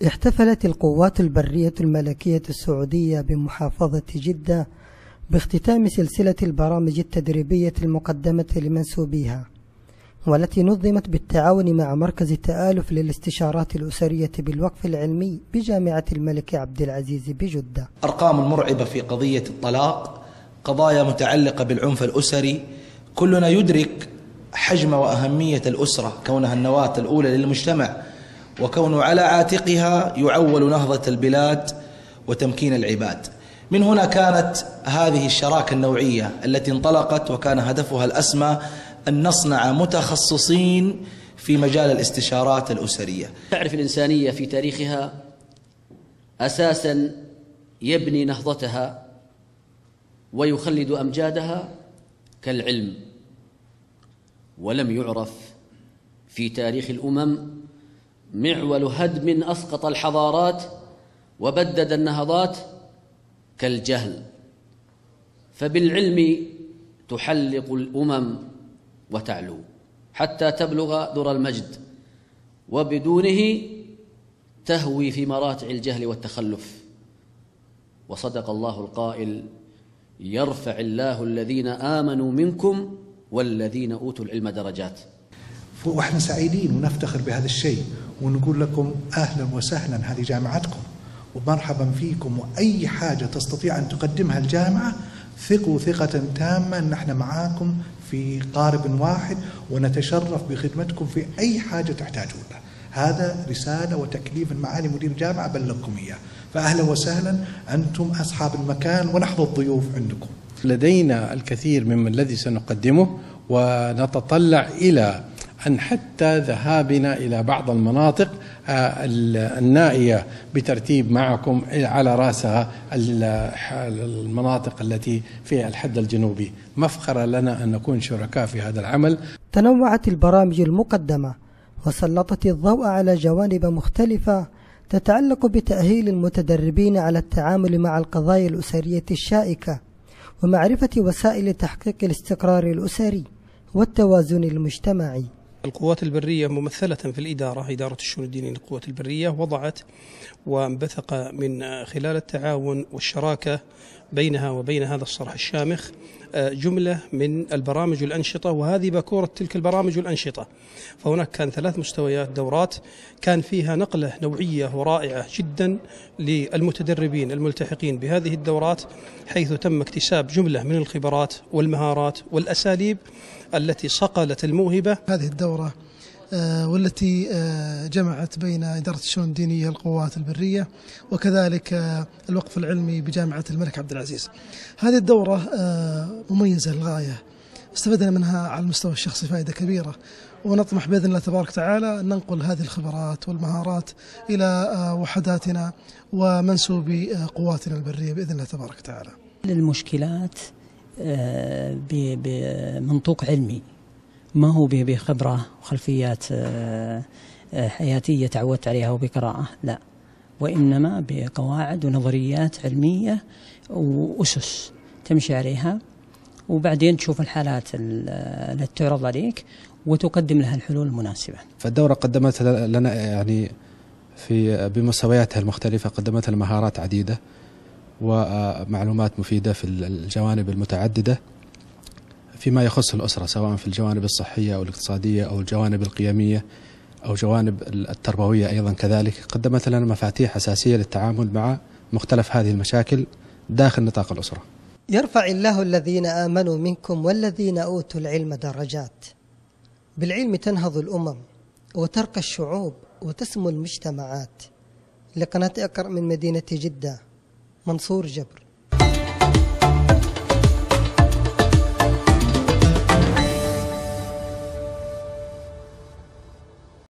احتفلت القوات البرية الملكية السعودية بمحافظة جدة باختتام سلسلة البرامج التدريبية المقدمة لمنسوبيها، والتي نظمت بالتعاون مع مركز التآلف للاستشارات الأسرية بالوقف العلمي بجامعة الملك عبد العزيز بجدة. أرقام مرعبة في قضية الطلاق، قضايا متعلقة بالعنف الأسري. كلنا يدرك حجم وأهمية الأسرة كونها النواة الأولى للمجتمع، وكون على عاتقها يعول نهضة البلاد وتمكين العباد. من هنا كانت هذه الشراكة النوعية التي انطلقت، وكان هدفها الأسمى أن نصنع متخصصين في مجال الاستشارات الأسرية. تعرف الإنسانية في تاريخها أساسا يبني نهضتها ويخلد أمجادها كالعلم، ولم يعرف في تاريخ الأمم معول هدم أسقط الحضارات وبدد النهضات كالجهل. فبالعلم تحلق الأمم وتعلو حتى تبلغ در المجد، وبدونه تهوي في مراتع الجهل والتخلف. وصدق الله القائل: يرفع الله الذين آمنوا منكم والذين أوتوا العلم درجات. واحنا سعيدين ونفتخر بهذا الشيء، ونقول لكم أهلا وسهلا، هذه جامعتكم ومرحبا فيكم، وأي حاجة تستطيع أن تقدمها الجامعة ثقوا ثقة تامة أن احنا معاكم في قارب واحد، ونتشرف بخدمتكم في أي حاجة تحتاجونها. هذا رسالة وتكليف معالي مدير الجامعة بلغكم إياه، فأهلا وسهلا، أنتم أصحاب المكان ونحن الضيوف عندكم. لدينا الكثير مما الذي سنقدمه، ونتطلع إلى أن حتى ذهابنا إلى بعض المناطق النائية بترتيب معكم على رأسها المناطق التي في الحد الجنوبي. مفخرة لنا أن نكون شركاء في هذا العمل. تنوعت البرامج المقدمة وسلطت الضوء على جوانب مختلفة تتعلق بتأهيل المتدربين على التعامل مع القضايا الأسرية الشائكة، ومعرفة وسائل تحقيق الاستقرار الأسري والتوازن المجتمعي. القوات البرية ممثلة في الإدارة، إدارة الشؤون الدينية للقوات البرية، وضعت وانبثق من خلال التعاون والشراكة بينها وبين هذا الصرح الشامخ جملة من البرامج والأنشطة، وهذه باكورة تلك البرامج والأنشطة. فهناك كان 3 مستويات دورات كان فيها نقلة نوعية ورائعة جدا للمتدربين الملتحقين بهذه الدورات، حيث تم اكتساب جملة من الخبرات والمهارات والأساليب التي صقلت الموهبة. هذه الدورة والتي جمعت بين إدارة الشؤون الدينية للقوات البرية وكذلك الوقف العلمي بجامعة الملك عبد العزيز. هذه الدورة مميزة للغاية، استفدنا منها على المستوى الشخصي فائدة كبيرة، ونطمح بإذن الله تبارك وتعالى أن ننقل هذه الخبرات والمهارات إلى وحداتنا ومنسوبي قواتنا البرية بإذن الله تبارك وتعالى. المشكلات بمنطوق علمي، ما هو بخبرة وخلفيات حياتية تعودت عليها وبقراءة، لا، وإنما بقواعد ونظريات علمية وأسس تمشي عليها، وبعدين تشوف الحالات التي تعرض عليك وتقدم لها الحلول المناسبة. فالدورة قدمت لنا يعني بمستوياتها المختلفة، قدمت لنا مهارات عديدة ومعلومات مفيدة في الجوانب المتعددة فيما يخص الأسرة، سواء في الجوانب الصحية أو الاقتصادية أو الجوانب القيمية أو جوانب التربوية أيضا كذلك. قدمت لنا مفاتيح أساسية للتعامل مع مختلف هذه المشاكل داخل نطاق الأسرة. يرفع الله الذين آمنوا منكم والذين أوتوا العلم درجات. بالعلم تنهض الأمم وترقى الشعوب وتسمو المجتمعات. لقناة اقرأ من مدينة جدة، منصور جبر.